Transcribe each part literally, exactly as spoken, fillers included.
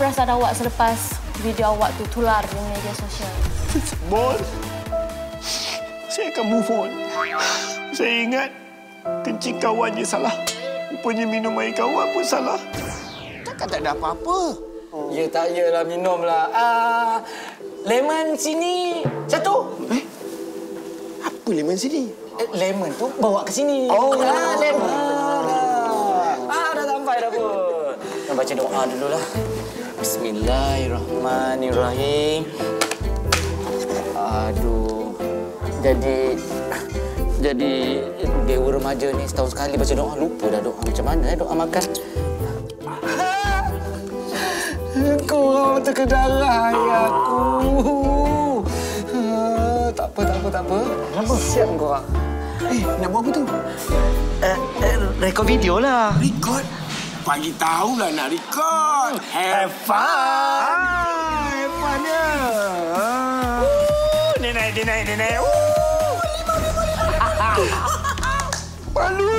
perasaan awak selepas video awak tu tular di media sosial? Bos, saya akan move on. Saya ingat kencing kawan je salah. Rupanya minum air kawan pun salah. Takkan tak ada apa-apa. Ya tak yalah, minumlah. Ah, lemon sini satu. Eh? Apa lemon sini? Eh, lemon tu bawa ke sini. Oh, ah, lemon. Ah, dah sampai dah pun. Kita baca doa dululah. Bismillahirrahmanirrahim. Aduh. Jadi jadi dewa remaja ni setahun sekali baca doa, lupa dah doa macam mana eh doa makan. Kau terkedah raya aku. Tak apa, tak apa, tak apa. Kenapa? Siap kau. Eh, nak buat apa tu? Eh, eh, rekod video lah. Rekod? Pagi tahulah nak rekod. Have fun. Ah, have fun ya. Dia naik, dia naik, dia naik. Malu?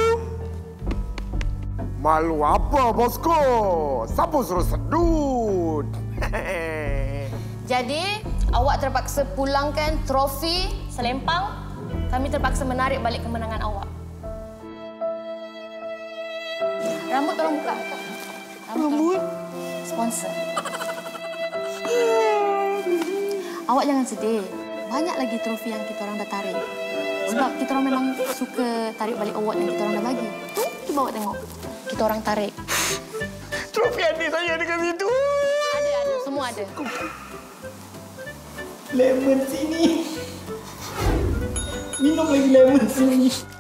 Malu apa, bosku? Siapa suruh sedut? Jadi, awak terpaksa pulangkan trofi selempang. Kami terpaksa menarik balik kemenangan awak. Rambut tolong buka. Rambut? Sponsor. Awak jangan sedih. Banyak lagi trofi yang kita orang dah tarik. Sebab kita orang memang suka tarik balik award yang kita orang dah bagi. Tu, cuba awak tengok. Kita orang tarik. Trofi adik saya dekat situ. Ada, ada. Semua ada. Lemon sini. Minum lagi lemon sini.